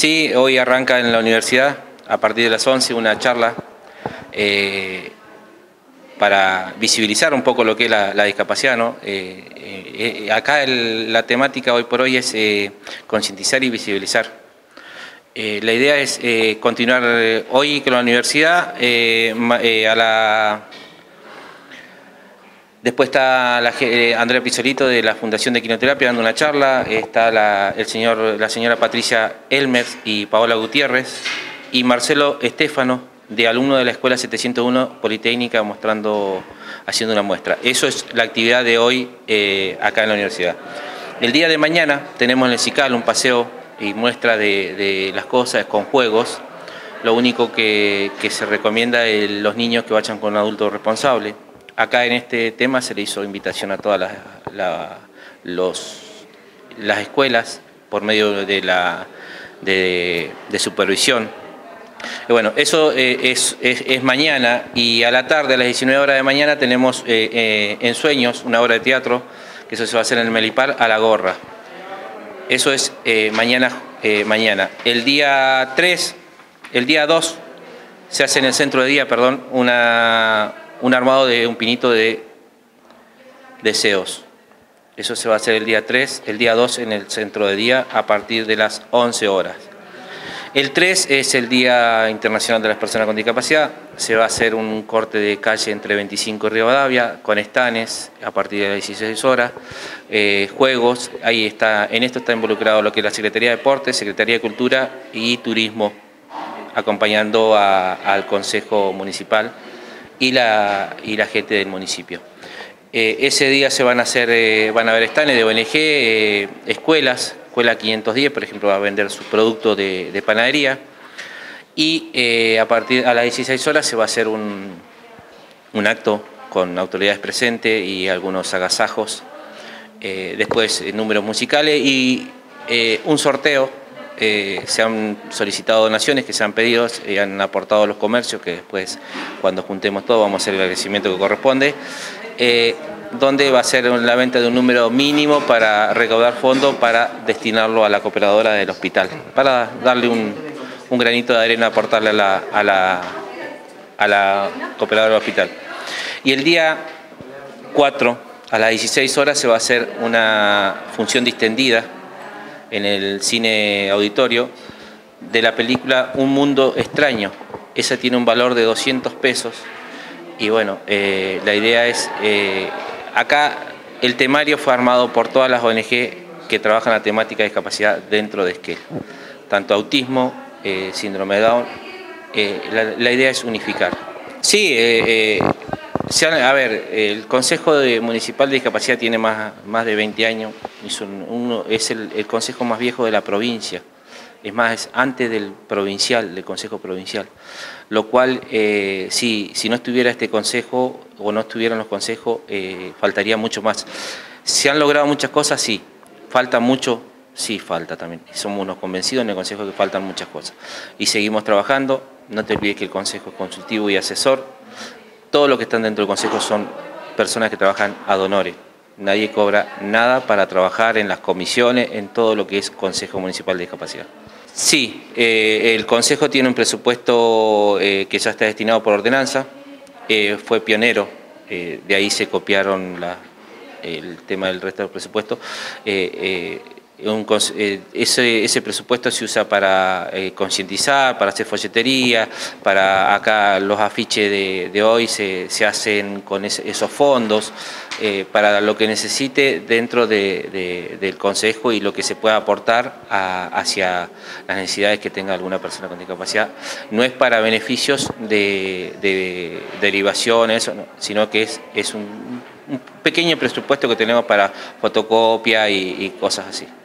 Sí, hoy arranca en la universidad, a partir de las 11, una charla para visibilizar un poco lo que es la discapacidad, ¿no? Acá la temática hoy por hoy es concientizar y visibilizar. La idea es continuar hoy con la universidad, después está Andrea Pizzolito de la Fundación de Quinoterapia dando una charla, está la señora Patricia Elmers y Paola Gutiérrez, y Marcelo Estefano, de alumno de la Escuela 701 Politécnica, haciendo una muestra. Eso es la actividad de hoy acá en la universidad. El día de mañana tenemos en el CICAL un paseo y muestra de las cosas con juegos. Lo único que se recomienda es los niños que vayan con un adulto responsable. Acá en este tema se le hizo invitación a todas las escuelas por medio de supervisión. Bueno, eso es mañana, y a la tarde, a las 19 horas de mañana, tenemos en Sueños una obra de teatro, que eso se va a hacer en el Melipar a la gorra. Eso es mañana. El día 2, se hace en el centro de día, perdón, un armado de un pinito de deseos. Eso se va a hacer el día 3, el día 2 en el centro de día a partir de las 11 horas. El 3 es el Día Internacional de las Personas con Discapacidad. Se va a hacer un corte de calle entre 25 y Rivadavia, con estanes a partir de las 16 horas, juegos. En esto está involucrado lo que es la Secretaría de Deportes, Secretaría de Cultura y Turismo, acompañando al Consejo Municipal y la gente del municipio. Ese día van a haber estanes de ONG, escuelas. Escuela 510, por ejemplo, va a vender sus productos de panadería, y a las 16 horas se va a hacer un acto con autoridades presentes y algunos agasajos, después números musicales y un sorteo. Se han solicitado donaciones que se han pedido y han aportado los comercios, que después, cuando juntemos todo, vamos a hacer el agradecimiento que corresponde. Donde va a ser la venta de un número mínimo para recaudar fondos para destinarlo a la cooperadora del hospital, para darle un granito de arena, aportarle a la cooperadora del hospital. Y el día 4, a las 16 horas, se va a hacer una función distendida en el cine auditorio de la película Un Mundo Extraño. Esa tiene un valor de 200 pesos. Y bueno, la idea es... Acá el temario fue armado por todas las ONG que trabajan la temática de discapacidad dentro de Esquel, tanto autismo, síndrome de Down. La idea es unificar. Sí, el Consejo Municipal de Discapacidad tiene más de 20 años, es el consejo más viejo de la provincia. Es más, es antes del Consejo Provincial, lo cual, si no estuviera este consejo o no estuvieran los consejos, faltaría mucho más. ¿Se han logrado muchas cosas? Sí. ¿Falta mucho? Sí, falta también. Somos unos convencidos en el consejo que faltan muchas cosas. Y seguimos trabajando. No te olvides que el consejo es consultivo y asesor. Todos los que están dentro del consejo son personas que trabajan ad honorem. Nadie cobra nada para trabajar en las comisiones, en todo lo que es Consejo Municipal de Discapacidad. Sí, el Consejo tiene un presupuesto que ya está destinado por ordenanza, fue pionero, de ahí se copiaron el tema del resto del presupuesto. Ese presupuesto se usa para concientizar, para hacer folletería, para acá los afiches de hoy se hacen con esos fondos, para lo que necesite dentro del Consejo y lo que se pueda aportar hacia las necesidades que tenga alguna persona con discapacidad. No es para beneficios de derivación, eso, no, sino que es un pequeño presupuesto que tenemos para fotocopia y cosas así.